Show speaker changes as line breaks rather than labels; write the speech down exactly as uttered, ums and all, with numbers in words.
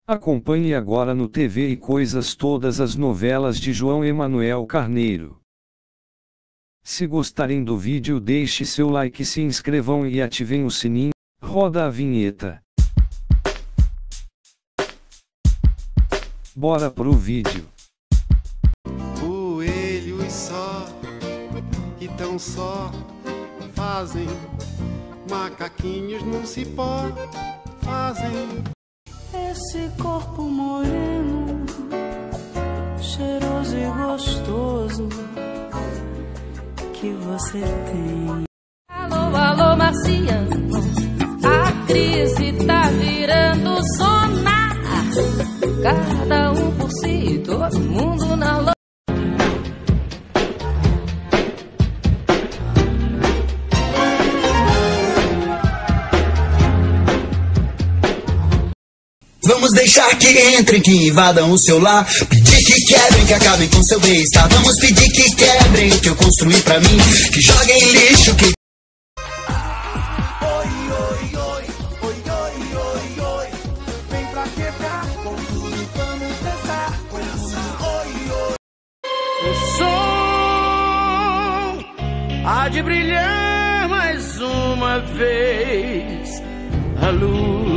Acompanhe agora no T V e Coisas todas as novelas de João Emanuel Carneiro. Se gostarem do vídeo, deixe seu like, se inscrevam e ativem o sininho. Roda a vinheta. Bora pro vídeo.
Coelhos só, que tão só fazem macaquinhos no cipó, fazem.
Esse corpo moreno, cheiroso e gostoso que você tem.
Alô, alô, marciano, a crise tá virando zona. Cada um por si, todo mundo na lona.
Vamos deixar que entrem, que invadam o seu lar. Pedir que quebrem, que acabem com seu bem-estar. Vamos pedir que quebrem o que eu construí pra mim. Que joguem lixo, que...
Oi, oi, oi, oi, oi, oi, oi. Vem pra quebrar, com tudo vamos dançar. Com tudo, oi, oi. O som há de brilhar mais uma vez. A luz